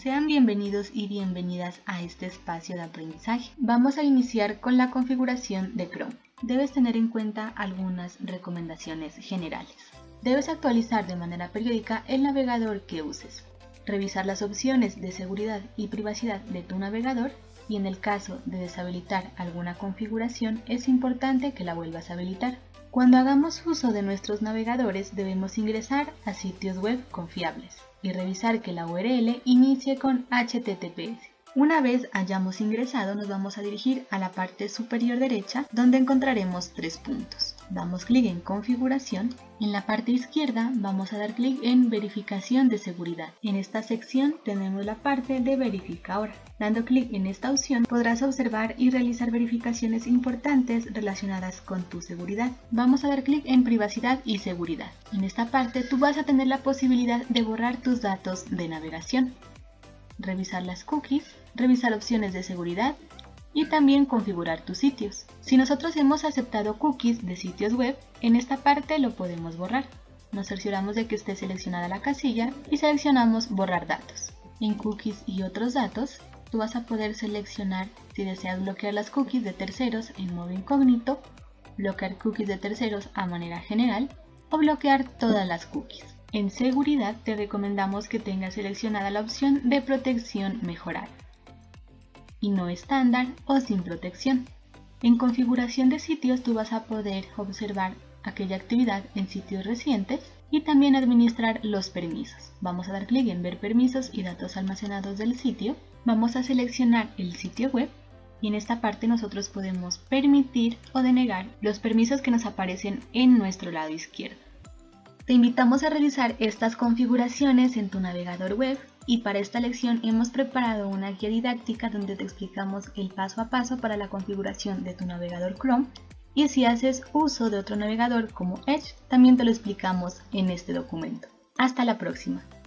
Sean bienvenidos y bienvenidas a este espacio de aprendizaje. Vamos a iniciar con la configuración de Chrome. Debes tener en cuenta algunas recomendaciones generales. Debes actualizar de manera periódica el navegador que uses, revisar las opciones de seguridad y privacidad de tu navegador y en el caso de deshabilitar alguna configuración es importante que la vuelvas a habilitar. Cuando hagamos uso de nuestros navegadores debemos ingresar a sitios web confiables y revisar que la URL inicie con HTTPS. Una vez hayamos ingresado nos vamos a dirigir a la parte superior derecha donde encontraremos 3 puntos. Damos clic en configuración. En la parte izquierda vamos a dar clic en verificación de seguridad. En esta sección tenemos la parte de verifica ahora. Dando clic en esta opción podrás observar y realizar verificaciones importantes relacionadas con tu seguridad. Vamos a dar clic en privacidad y seguridad. En esta parte tú vas a tener la posibilidad de borrar tus datos de navegación, revisar las cookies, revisar opciones de seguridad y también configurar tus sitios. Si nosotros hemos aceptado cookies de sitios web, en esta parte lo podemos borrar. Nos cercioramos de que esté seleccionada la casilla y seleccionamos borrar datos. En cookies y otros datos, tú vas a poder seleccionar si deseas bloquear las cookies de terceros en modo incógnito, bloquear cookies de terceros a manera general o bloquear todas las cookies. En seguridad te recomendamos que tengas seleccionada la opción de protección mejorada y no estándar o sin protección. En configuración de sitios tú vas a poder observar aquella actividad en sitios recientes y también administrar los permisos. Vamos a dar clic en ver permisos y datos almacenados del sitio. Vamos a seleccionar el sitio web y en esta parte nosotros podemos permitir o denegar los permisos que nos aparecen en nuestro lado izquierdo. Te invitamos a realizar estas configuraciones en tu navegador web y para esta lección hemos preparado una guía didáctica donde te explicamos el paso a paso para la configuración de tu navegador Chrome y si haces uso de otro navegador como Edge también te lo explicamos en este documento. Hasta la próxima.